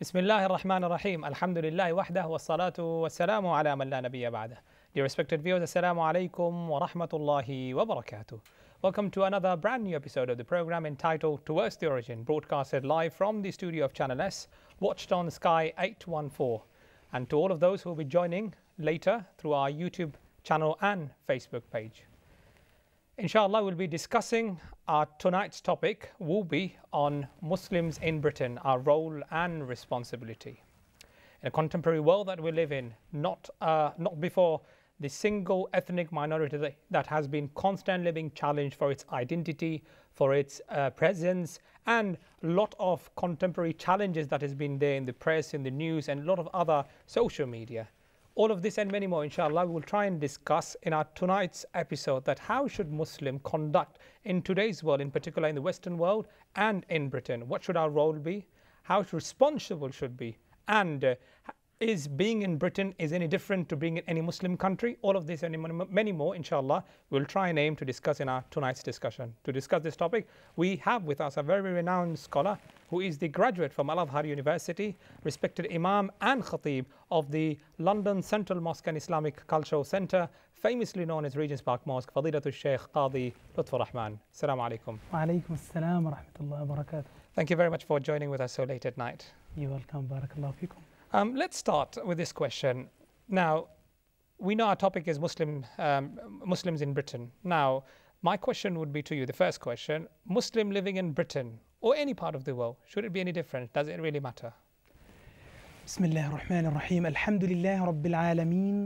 Bismillah ar-Rahman ar-Rahim. Alhamdulillah wahdah wa salatu wa salamu ala man la nabiyya ba'dah. Dear respected viewers, assalamu alaikum wa rahmatullahi wa barakatuh. Welcome to another brand new episode of the program entitled Towards the Origin, broadcasted live from the studio of Channel S, watched on Sky 814. And to all of those who will be joining later through our YouTube channel and Facebook page. Inshallah, we'll be discussing our tonight's topic will be on Muslims in Britain, our role and responsibility. In a contemporary world that we live in, not before the single ethnic minority that has been constantly being challenged for its identity, for its presence, and a lot of contemporary challenges that has been there in the press, in the news, and a lot of other social media. All of this and many more, inshallah, we will try and discuss in our tonight's episode that how should Muslim conduct in today's world, in particular in the Western world and in Britain. What should our role be? How responsible should be? And is being in Britain is any different to being in any Muslim country? All of this and many more, inshallah, we'll try and aim to discuss in our tonight's discussion. To discuss this topic, we have with us a very renowned scholar who is the graduate from Al-Azhar University, respected Imam and Khateeb of the London Central Mosque and Islamic Cultural Centre, famously known as Regent's Park Mosque, Fadilatul Shaykh Kazi Lutfur Rahman. Assalamu alaikum. Wa alaikum assalam wa rahmatullahi wa barakatuh. Thank you very much for joining with us so late at night. You're welcome. Barakallahu fikum. Let's start with this question. Now, we know our topic is Muslims in Britain. Now, my question would be to you, the first question, Muslim living in Britain or any part of the world, should it be any different? Does it really matter? Bismillah ar-Rahman ar-Rahim. Alhamdulillah Rabbil Alameen.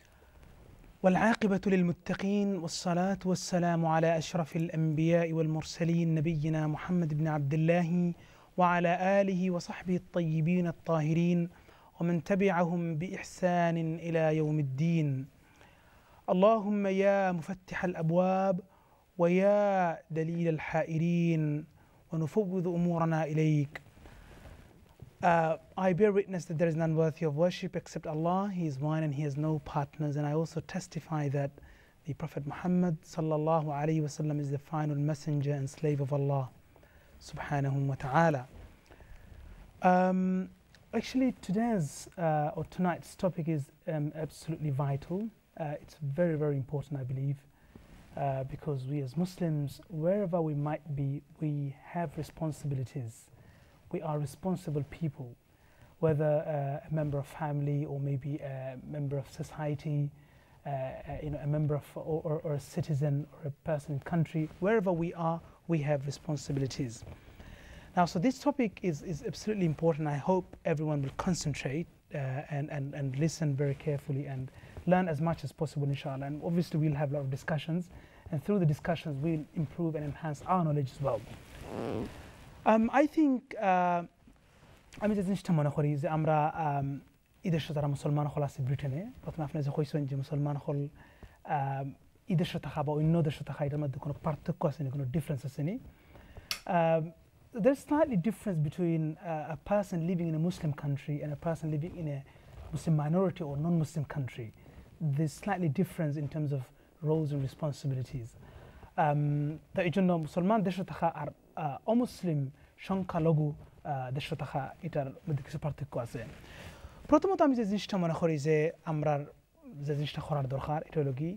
والعاقبة للمتقين والصلاة والسلام على أشرف الأنبياء والمرسلين نبينا محمد بن عبد الله وعلى آله وصحبه الطيبين الطاهرين ومن تبعهم بإحسان إلى يوم الدين. اللهم يا مفتح الأبواب ويا دليل الحائرين ونفوض أمورنا إليك. I bear witness that there is none worthy of worship except Allah. He is one and He has no partners. And I also testify that the Prophet Muhammad sallallahu alaihi wasallam is the final messenger and slave of Allah subhanahu wa ta'ala. Actually, today's or tonight's topic is absolutely vital. It's very, very important, I believe, because we as Muslims, wherever we might be, we have responsibilities. We are responsible people, whether a member of family or maybe a member of society, a member of or a citizen or a person in country. Wherever we are, we have responsibilities. Now, so this topic is absolutely important. I hope everyone will concentrate and listen very carefully and learn as much as possible, inshallah. And obviously, we'll have a lot of discussions. And through the discussions, we'll improve and enhance our knowledge as well. I think আমি যে জিনিসটা মনে করি যে আমরা ঈদের সাথে যারা মুসলমান হল আছে ব্রিটেনে প্রথমে আপনি যে কইছেন যে মুসলমান হল ঈদের সাথে থাকা বা অন্য দেশের থাকা এটার মধ্যে কোনো পার্থক্য আছে না কোনো ডিফারেন্স আছে নি there's slightly difference between a person living in a Muslim country and a person living in a Muslim minority or non-Muslim country. There's slightly difference in terms of roles and responsibilities. তাই জন্য মুসলমান দেশে থাকা আর অমুসলিম সংখ্যালঘু দেশে থাকা এটার মধ্যে কিছু পার্থক্য আছে প্রথমত আমি যে জিনিসটা মনে করি যে আমরা যে জিনিসটা করার দরকার এটা হলো কি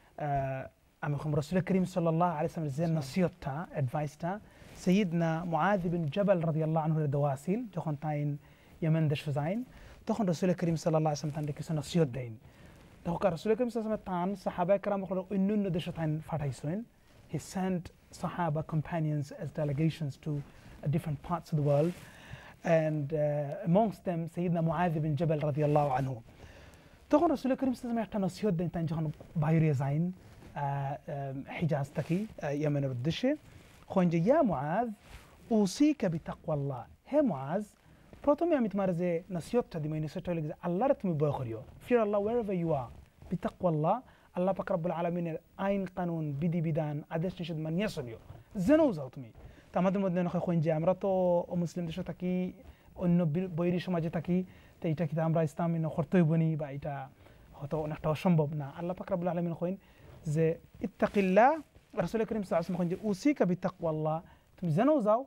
আমি রাসূল করিম সাল্লাল্লাহু আলাইহি ওয়াসাল্লামের যে নসিহতটা অ্যাডভাইসটা সাইয়্যিদনা মুআয বিন জাবাল রাদিয়াল্লাহু আনহু এর দওয়াসিল যখন তাইন ইয়েমেন দেশে যান তখন রাসূল করিম সাল্লাল্লাহু আলাইহি ওয়াসাল্লাম তাদের কিছু নসিহত দেন তখন রাসূল করিম সাল্লাল্লাহু আলাইহি ওয়াসাল্লাম তান সাহাবা کرام অন্যান্য দেশে তাইন পাঠাইছেন he sent Sahaba companions as delegations to different parts of the world, and amongst them Sayyidina Mu'adh bin Jabal radiyallahu anhu. তখন রাসূল করিম সাল্লাল্লাহু আলাইহি ওয়াসাল্লাম একটা নসিহত দেন তাই যখন বাইরে যান হিজাজ থেকে ইয়েমেনের উদ্দেশ্যে কোন যে ইয়া মুআয উসিকা বিতাকওয়াল্লাহ হে মুআয প্রথমে আমি তোমার যে নসিহতটা দিই নসিহতটা হলো যে আল্লাহর তুমি ভয় করিও fear Allah wherever you are বিতাকওয়াল্লাহ আল্লাহ পাক রব্বুল আলামিনের আইন কানুন বিধিবিধান আদেশ নিষেধ মানিয়া চলিও জেনেও যাও তুমি তো আমাদের মধ্যে নয় কোন যে আমরা তো মুসলিম দেশে থাকি অন্য বৈরী সমাজে থাকি তো এটা কি আমরা ইসলামী কর্তব্যনি বা এটা হয়তো অনেকটা অসম্ভব না আল্লাহ পাক রব্বুল আলামিন কইন যে ইত্তাকিল্লাহ রাসূল করিম সাল্লাল্লাহু আলাইহি ওয়াসাল্লাম কইন যে উসিকা বিতাকওয়াল্লাহ তুমি জেনেও যাও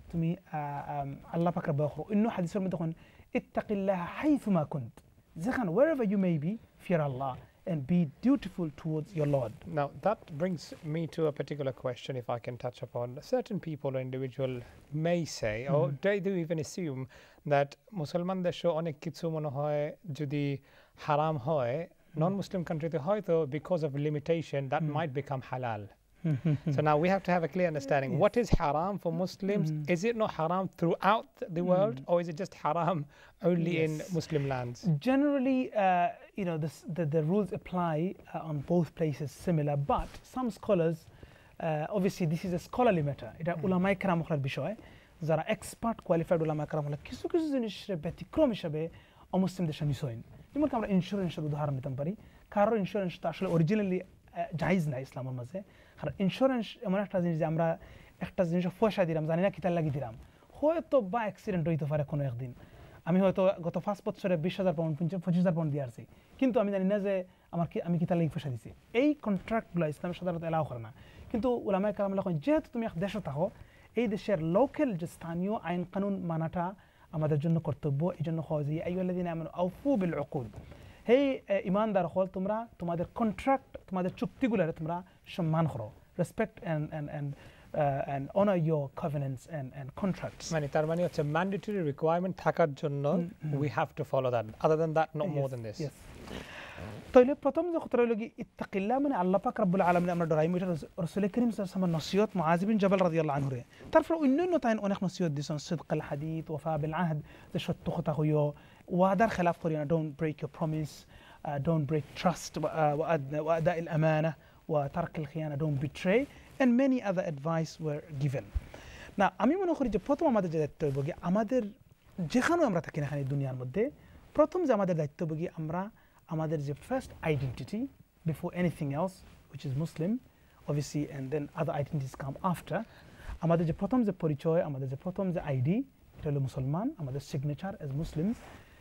to me Allah pakra bakhro inno hadithul mudakon ittaqillaha haythuma kunt zakhan wherever you may be fear Allah and be dutiful towards your Lord. Now that brings me to a particular question, if I can touch upon. Certain people or individual may say, or they do even assume that Musliman desho onek kitsu mone hoy jodi haram hoy non-Muslim country te hoyto because of limitation that might become halal. So now we have to have a clear understanding. Yes. What is haram for Muslims? Is it not haram throughout the world, or is it just haram only in Muslim lands? Generally, you know, the rules apply on both places similar, but some scholars, obviously this is a scholarly matter. It is ulama ikram khlar bishoy. Zara expert qualified ulama ikram khlar kisu kisu jinis betikrom hishabe o Muslim desha nisoin. Jemon kamra insurance udhaharan nitam pari. Car insurance ta ashole originally jaiz na Islam maze. আর insurance এমন একটা জিনিস যে আমরা একটা জিনিস পয়সা দিলাম জানি না কিতার লাগি দিলাম হয়তো বা অ্যাক্সিডেন্ট হইতে পারে কোনো একদিন আমি হয়তো গত 5 বছরে 20,000 পাউন্ড 25,000 পাউন্ড দিয়ে আসছি কিন্তু আমি জানি না যে আমি কিতার লাগি পয়সা দিছি এই কন্ট্রাক্টগুলো ইসলামের সাধারণত এলাও করে না কিন্তু উলামায়ে কেরাম বলেন যেহেতু তুমি এক দেশে থাকো এই দেশের লোকাল যে স্থানীয় আইন কানুন মানাটা আমাদের জন্য কর্তব্য এইজন্য হয় যে আইয়ুহাল্লাযিনা আমানু আউফু বিল উকুদ হে ঈমানদার হল তোমরা তোমাদের কন্ট্রাক্ট তোমাদের চুক্তিগুলোরে তোমরা সম্মান করো respect and honor your covenants and contracts মানে তার মানে হচ্ছে mandatory requirement থাকার জন্য we have to follow that, other than that not more than this. Yes. তাইলে প্রথম যে কথা হলো কি ইত্তাকিল্লাহ মানে আল্লাহ পাক রব্বুল আলামিন আমরা ডরাই এটা রাসূল করিম সাল্লাল্লাহু আলাইহি ওয়াসাল্লাম নসিহত মুআজ বিন জাবাল রাদিয়াল্লাহু আনহু রে তারপর অন্যান্য তাইন অনেক নসিহত দিছেন সিদক আল হাদিদ ওয়াফা বিল আহদ যে সত্য কথা হইও ওয়াদার খেলাফ করিও না don't break your promise don't break trust وأداء الأمانة وترك الخيانة don't betray and many other advice were given. Now আমি মনে করি যে প্রথম আমাদের যে দায়িত্ব হইব আমাদের যেখানে আমরা থাকি না দুনিয়ার মধ্যে প্রথম যে আমাদের দায়িত্ব হইব আমরা আমাদের যে first identity before anything else which is Muslim obviously and then other identities come after আমাদের যে প্রথম যে পরিচয় আমাদের যে প্রথম যে আইডি এটা হলো মুসলমান আমাদের সিগনেচার as Muslims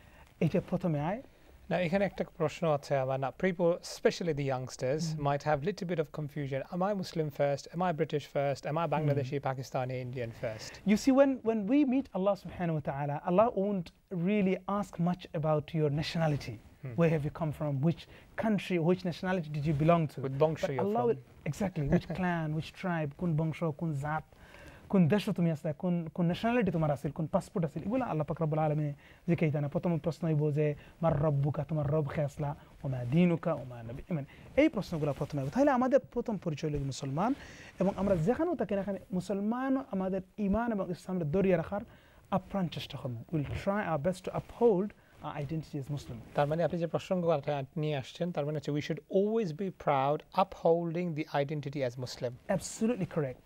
এটা প্রথমে আয়. Now, এখানে একটা প্রশ্ন আছে আমার না people, especially the youngsters, might have a little bit of confusion. Am I Muslim first? Am I British first? Am I Bangladeshi, Pakistani, Indian first? You see, when we meet Allah subhanahu wa ta'ala, Allah won't really ask much about your nationality. Where have you come from? Which country, which nationality did you belong to? With bongsho you're Allah from. will, exactly, which clan, which tribe, kun bongsho, kun zat, kun desho tumi asla, kun nationality tumar asil, kun passport asil. Igula Allah pak rabbul alamin zikaitana. Prothom proshno ibo je mar rabbuka tumar rabb khe asla, wa ma dinuka, wa ma nabi. Amen. এই প্রশ্নগুলো প্রথমে তাহলে আমাদের প্রথম পরিচয় হলো মুসলমান এবং আমরা যেখানেও থাকি না কেন মুসলমান আমাদের ঈমান এবং ইসলামের দরিয়া রাখার আপ্রাণ চেষ্টা করব. We'll try our best to uphold our identity as Muslim. তার মানে আপনি যে প্রসঙ্গটা নিয়ে আসছেন তার মানে হচ্ছে we should always be proud upholding the identity as Muslim. Absolutely correct.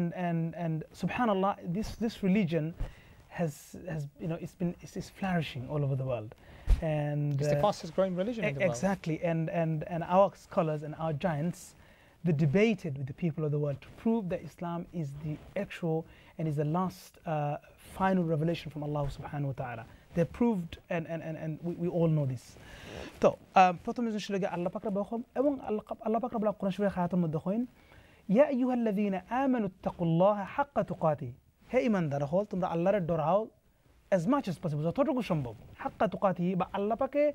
And subhanallah, this religion has you know it's flourishing all over the world. And It's the fastest growing religion in the world. Exactly. And our scholars and our giants, they debated with the people of the world to prove that Islam is the actual and is the last final revelation from Allah subhanahu wa ta'ala. They proved and we all know this. So, প্রথমে যে ছিল আল্লাহ পাক রব্বুল আলামিন এবং আল্লাহ পাক রব্বুল আলামিন কোরআন শরীফের আয়াতের মধ্যে কইন ইয়া আইয়ুহাল্লাযীনা আমানু তাকুল্লাহা হাক্কা তুকাতিহি হে ঈমানদার হল তোমরা আল্লাহর ডরাও as much as possible যতটুকু সম্ভব হাক্কা তুকাতিহি বা আল্লাহ পাকে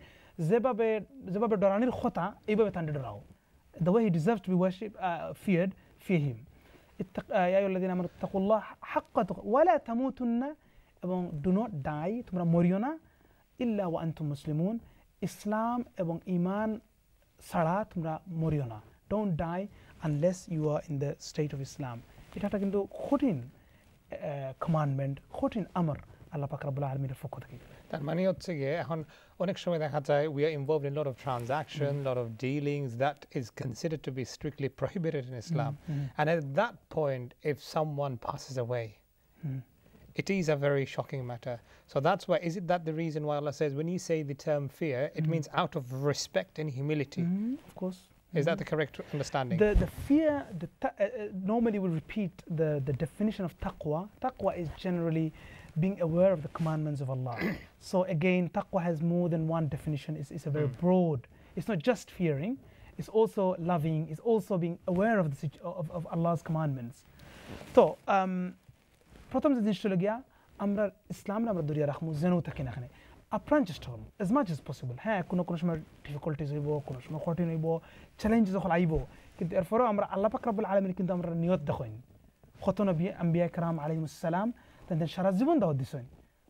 যেভাবে ডরানির কথা এইভাবে তান্ডে ডরাও the way he deserves to be worshipped feared fear him ইয়া আইয়ুহাল্লাযীনা আমানু তাকুল্লাহা হাক্কা তুকাতিহি ওয়া লা তামুতুন্না এবং do not die তোমরা মরিও না ইল্লা ওয়া আনতুম মুসলিমুন ইসলাম এবং ঈমান ছাড়া তোমরা মরিও না don't die unless you are in the state of Islam. এটা একটা কিন্তু কঠিন commandment কঠিন আমর আল্লাহ পাক রব্বুল আলামিনের পক্ষ থেকে. তার মানে হচ্ছে গিয়ে এখন অনেক সময় দেখা যায় we are involved in a lot of transaction, lot of dealings that is considered to be strictly prohibited in Islam. And at that point if someone passes away it is a very shocking matter. So that's why, is it that the reason why Allah says when you say the term fear, it means out of respect and humility? Of course. Is that the correct understanding? The fear, normally we repeat the definition of taqwa. Taqwa is generally being aware of the commandments of Allah. So again, taqwa has more than one definition. It's a very broad. It's not just fearing. It's also loving. It's also being aware of Allah's commandments. So, প্রথম যে জিনিসটা হলো গিয়া আমরা ইসলাম আমরা দরিয়া রাখবো জেনেও থাকি না এখানে আপ্রাণ চেষ্টা করবো as much as possible হ্যাঁ কোনো সময় ডিফিকাল্টিজ হইব কোনো সময় কঠিন হইব চ্যালেঞ্জ যখন আইব কিন্তু এরপরেও আমরা আল্লাহ পাক রব্বুল আলামিন কিন্তু আমরা নিয়ত দেখেন কত নবী আম্বিয়া کرام আলাইহিস সালাম তাদের সারা জীবন দাওয়াত দিছেন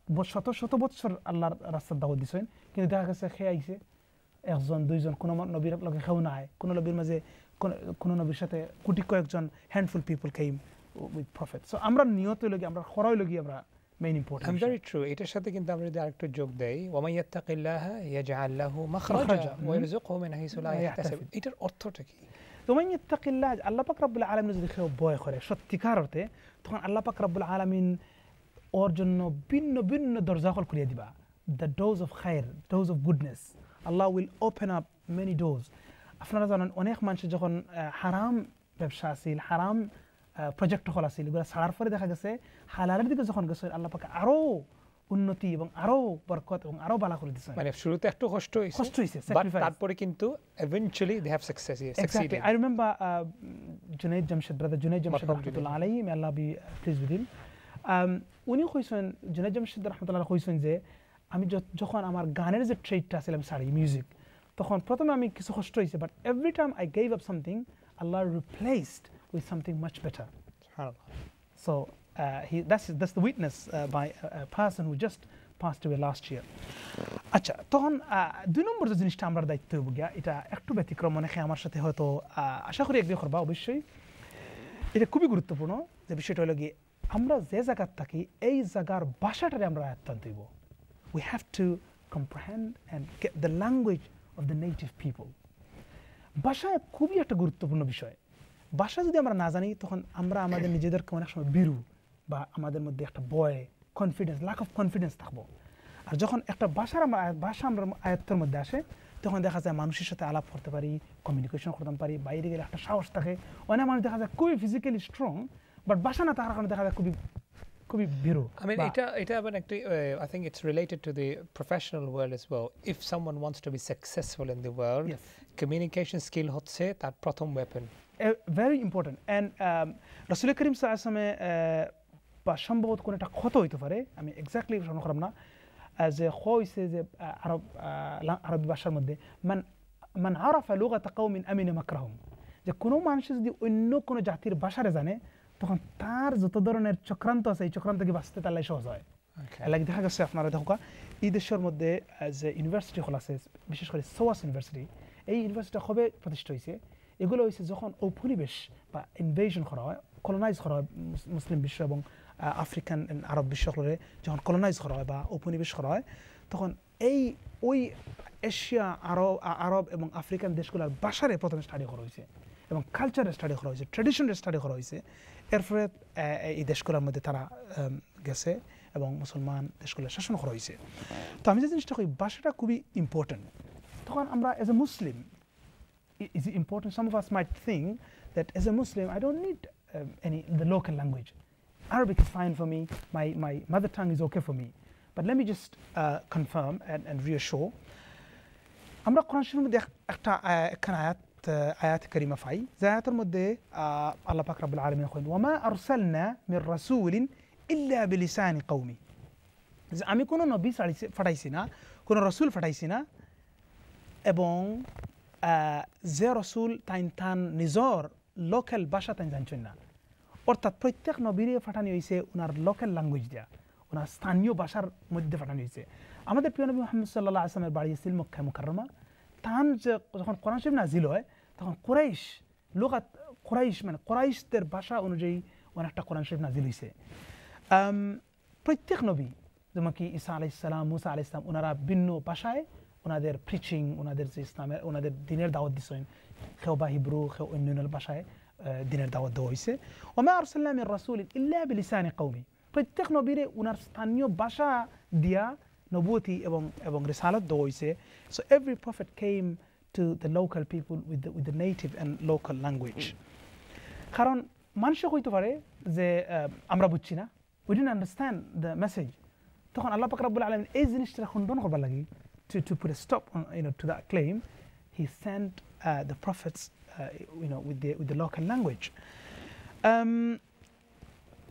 শত বছর আল্লাহর রাস্তায় দাওয়াত দিছেন কিন্তু দেখা গেছে খেয়ে আইছে একজন দুইজন কোনো নবীর লগে খেও না হয় কোনো নবীর মাঝে কোনো নবীর সাথে কোটি কয়েকজন handful people came with prophet so আমরা নিয়ত হইল কি আমরা খরাই লগি আমরা মেইন ইম্পর্টেন্ট ভেরি ট্রু এটার সাথে কিন্তু আমরা যদি আরেকটু যোগ দেই ওয়া মান ইয়াত্তাকিল্লাহা ইয়াজআল লাহু মাখরাজা ওয়া ইয়ারযুকহু মিন হাইসু লা ইয়াহতাসিব এটার অর্থটা কি তো মান ইয়াত্তাকিল্লাহ আল্লাহ পাক রব্বুল আলামিন যদি কেউ ভয় করে সত্যিকার অর্থে তখন আল্লাহ পাক রব্বুল আলামিন ওর জন্য ভিন্ন ভিন্ন দরজা খোল করে দিবা দ্য ডোরস অফ খায়র ডোরস অফ গুডনেস আল্লাহ will open up many doors আপনারা জানেন অনেক মানুষ যখন হারাম ব্যবসা আছিল হারাম প্রজেক্ট হল আছিল এগুলো ছাড়ার পরে দেখা গেছে হালালের দিকে যখন গেছে আল্লাহ পাক আরো উন্নতি এবং আরো বরকত এবং আরো ভালো করে দিয়েছেন মানে শুরুতে একটু কষ্ট হইছে বাট তারপরে কিন্তু eventually they have succeeded. I remember Junaid Jamshid, brother Junaid Jamshid rahmatullah alayhi, may Allah be pleased with him. উনি কইছেন জুনাইদ জামশেদ রাহমাতুল্লাহ কইছেন যে আমি যখন আমার গানের যে ট্রেডটা ছিল আমি সারি মিউজিক তখন প্রথমে আমি কিছু কষ্ট হইছে but every time I gave up something আল্লাহ replaced with something much better সুবহানাল্লাহ so that's the witness by a person who just passed away last year আচ্ছা তখন দুই নম্বর যে জিনিসটা আমরা দায়িত্ব হইব গিয়া এটা একটু ব্যতিক্রম মনে হয় আমার সাথে হয়তো আশা করি একদিন করবা অবশ্যই এটা খুবই গুরুত্বপূর্ণ যে বিষয়টা হলো গিয়ে আমরা যে জায়গার থাকি এই জায়গার ভাষাটারে আমরা আয়ত্ত দিব we have to comprehend and get the language of the native people ভাষা খুবই একটা গুরুত্বপূর্ণ বিষয় ভাষা যদি আমরা না জানি তখন আমরা আমাদের নিজেদেরকে অনেক সময় বিরু বা আমাদের মধ্যে একটা ভয় কনফিডেন্স ল্যাক অফ কনফিডেন্স থাকবো আর যখন একটা ভাষা আমরা আয়ত্তের মধ্যে আসে তখন দেখা যায় মানুষের সাথে আলাপ করতে পারি কমিউনিকেশন করতে পারি বাইরে গেলে একটা সাহস থাকে অনেক মানুষ দেখা যায় খুবই ফিজিক্যালি স্ট্রং বাট ভাষা না থাকার কারণে দেখা যায় খুবই বিরু I mean এটা আবার একটা I think it's related to the professional world as well if someone wants to be successful in the world yes. communication skill হচ্ছে তার প্রথম weapon very important and রাসূল করিম সাল্লাল্লাহু আলাইহি ওয়াসাল্লাম বা সম্ভবত কোন একটা ক্ষত হইতে পারে আমি এক্স্যাক্টলি শোনা করব না যে হইছে যে আরবি ভাষার মধ্যে মান আরাফা লুগাত কওমিন আমিনা মাকরাহুম যে কোন মানুষ যদি অন্য কোন জাতির ভাষারে জানে তখন তার যত ধরনের চক্রান্ত আছে এই চক্রান্ত থেকে বাঁচতে তার সহজ হয় লাগে দেখা গেছে আপনারা দেখো এই দেশের মধ্যে যে ইউনিভার্সিটি খোলা আছে বিশেষ করে সোয়াস ইউনিভার্সিটি এই ইউনিভার্সিটি কবে প্রতিষ্ঠা হয়েছে এগুলো হয়েছে যখন ঔপনিবেশ বা ইনভেশন করা হয় কলোনাইজ করা হয় মুসলিম বিশ্ব এবং আফ্রিকান আরব বিশ্বগুলোরে যখন কলোনাইজ করা হয় বা উপনিবেশ করা হয় তখন ওই এশিয়া আরব এবং আফ্রিকান দেশগুলোর ভাষারে প্রথমে স্টাডি করা হয়েছে এবং কালচারে স্টাডি করা হয়েছে ট্র্যাডিশনে স্টাডি করা হয়েছে এরপরে এই দেশগুলোর মধ্যে তারা গেছে এবং মুসলমান দেশগুলোর শাসন করা হয়েছে তো আমি যে জিনিসটা কই ভাষাটা খুবই ইম্পর্টেন্ট তখন আমরা as a Muslim is it important some of us might think that as a Muslim I don't need the local language Arabic is fine for me my mother tongue is okay for me but let me just confirm and reassure আমরা কোরআন শরীফের মধ্যে একটা আয়াত কারিমা পাই যে আয়াতের মধ্যে আল্লাহ পাক রব্বুল আলামিন বলেন ওয়ামা আরসালনা মির রাসূলিন ইল্লা বিলিসানি কওমি যে আমি কোনো নবী পাঠাইছি না কোনো রাসূল পাঠাইছি না এবং যে রাসূল তান নিজর লোকাল ভাষা তাই জানছেন না অর্থাৎ প্রত্যেক নবীরে পাঠানো হয়েছে ওনার লোকাল ল্যাঙ্গুয়েজ দিয়া ওনার স্থানীয় ভাষার মধ্যে পাঠানো হয়েছে আমাদের প্রিয় নবী মুহাম্মদ সাল্লাল্লাহু আলাইহি ওয়াসাল্লামের বাড়ি ছিল মক্কা মুকাররমা তান যখন কোরআন শরীফ নাজিল হয় তখন কুরাইশ মানে কুরাইশদের ভাষা অনুযায়ী অনেকটা কোরআন শরীফ নাজিল হয়েছে প্রত্যেক নবী যেমন কি ঈসা আলাইহিস সালাম মুসা আলাইহিস সালাম ওনারা ভিন্ন ভাষায় ওনাদের প্রিচিং ওনাদের যে ইসলামের ওনাদের দ্বীনের দাওয়াত দিছেন কেউ বা হিব্রু কেউ অন্যান্য ভাষায় দ্বীনের দাওয়াত দেওয়া হয়েছে ওমা আরসালনা মির রাসূলিন ইল্লা বিলিসানি কওমি প্রত্যেক নবীরে ওনার স্থানীয় ভাষা দিয়া নবুয়তি এবং রিসালাত দেওয়া হয়েছে so every prophet came to the local people with the native and local language কারণ মানুষ কইতে পারে যে আমরা বুঝছি না we didn't understand the message তখন আল্লাহ পাক রব্বুল আলামিন এই জিনিসটা খণ্ডন করবার লাগি to put a stop on to that claim he sent the prophets with the local language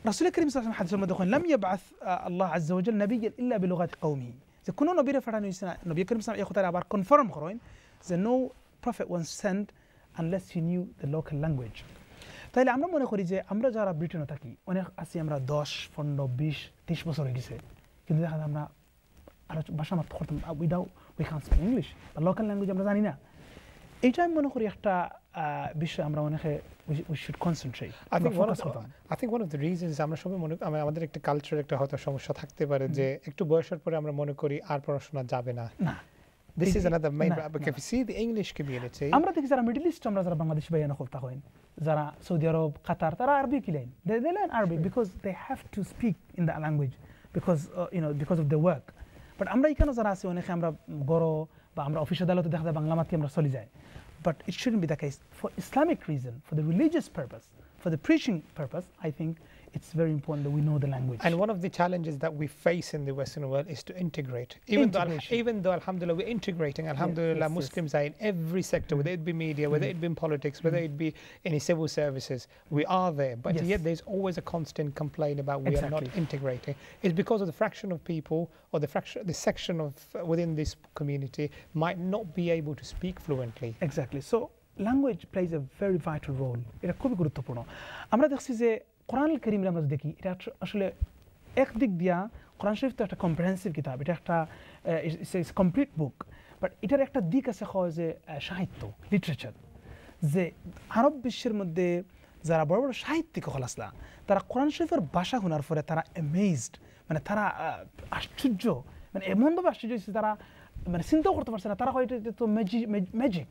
রাসূল করিম সাল্লাল্লাহু আলাইহি ওয়াসাল্লাম হাদিসের মধ্যে কইলেন লাম ইয়াবআথ আল্লাহ আযজা ওয়া জাল্লা নাবিয়্যান ইল্লা বিলুগাতি কওমিহি যে কোন নবীরে পাঠানো হইছে না নবী করিম সাল্লাল্লাহু আলাইহি ওয়া সাল্লাম আবার কনফার্ম করেন যে no prophet was sent unless he knew the local language তাইলে আমরা মনে করি যে আমরা যারা ব্রিটেনে থাকি অনেক আছি আমরা 10 15 20 30 বছর হয়ে গেছে কিন্তু দেখা যায় আমরা আর ভাষা মাত্র করতাম উই ক্যান স্পিক ইংলিশ বা লোকাল ল্যাঙ্গুয়েজ আমরা জানি না এইটা আমি মনে করি একটা বিষয় আমরা অনেকে we should concentrate. I think one of the reasons আমরা সবাই আমাদের একটা কালচারাল একটা হয়তো সমস্যা থাকতে পারে যে একটু বয়সের পরে আমরা মনে করি আর পড়াশোনা যাবে না This is another main because if you see the English community আমরা দেখি যারা মিডল ইস্ট আমরা যারা বাংলাদেশি ভাইয়ানা কথা কইন যারা সৌদি আরব কাতার তারা আরবি কি লাইন they learn Arabic because they have to speak in that language because because of their work but আমরা এখানে যারা আছি অনেকে আমরা গড় বা আমরা অফিস আদালতে দেখা যায় বাংলা মাধ্যমে আমরা চলে যাই but it shouldn't be the case for Islamic reason for the religious purpose for the preaching purpose I think it's very important that we know the language. And one of the challenges that we face in the Western world is to integrate. Even though alhamdulillah we're integrating, alhamdulillah Muslims are in every sector, whether it be media, whether it be in politics, whether it be any civil services, we are there. But yet there's always a constant complaint about we are not integrating. It's because of the fraction of people or the section of within this community might not be able to speak fluently. Exactly. So language plays a very vital role. এটা খুবই গুরুত্বপূর্ণ। আমরা দেখছি যে কোরআনুল কারীম আমরা দেখি এটা আসলে একদিক দিয়া কোরআন শরীফ তো একটা কম্প্রিহেনসিভ কিতাব এটা একটা ইটস কমপ্লিট বুক বাট এটার একটা দিক আছে হয় যে সাহিত্য লিটারেচার যে আরব বিশ্বের মধ্যে যারা বড় বড় সাহিত্যিক হল আসলা তারা কোরআন শরীফের ভাষা শোনার পরে তারা অ্যামেজড মানে তারা আশ্চর্য মানে এমনভাবে আশ্চর্য হয়েছে তারা মানে চিন্তাও করতে পারছে না তারা হয় এটা তো magic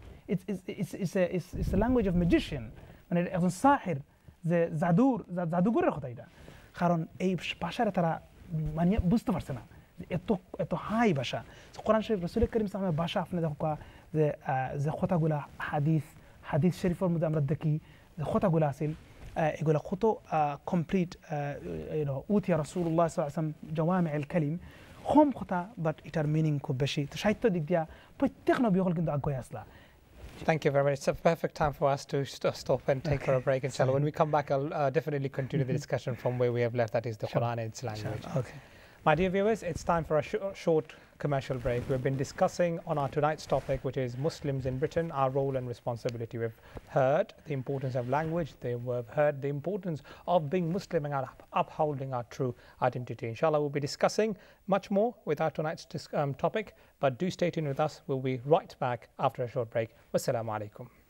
it's a language of magician মানে একজন সাহির যে জাদুঘরের কথা এটা কারণ এই ভাষাটা তারা মানে বুঝতে পারছে না এত এত হাই ভাষা কোরআন শরীফ রাসূল করিম সাল্লাল্লাহু আলাইহি ওয়াসাল্লামের ভাষা আপনি দেখো যে কথাগুলা হাদিস শরীফের মধ্যে আমরা দেখি যে কথাগুলো আছে এগুলা কত কমপ্লিট উতিয়া রাসূলুল্লাহ সাল্লাল্লাহু আলাইহি ওয়াসাল্লাম জাওয়ামিউল কালিম কম কথা বাট এটার মিনিং খুব বেশি তো সাহিত্য দিক দিয়া প্রত্যেক নবী হল কিন্তু আগে আসলা Thank you very much. It's a perfect time for us to stop and take for a break. Inshallah, when we come back, I'll definitely continue the discussion from where we have left. That is the Quran and its language. Okay. My dear viewers, it's time for a short commercial break. We've been discussing on our tonight's topic, which is Muslims in Britain, our role and responsibility. We've heard the importance of language. We've heard the importance of being Muslim and upholding our true identity. Inshallah, we'll be discussing much more with our tonight's topic. But do stay tuned with us. We'll be right back after a short break. Wassalamu alaikum.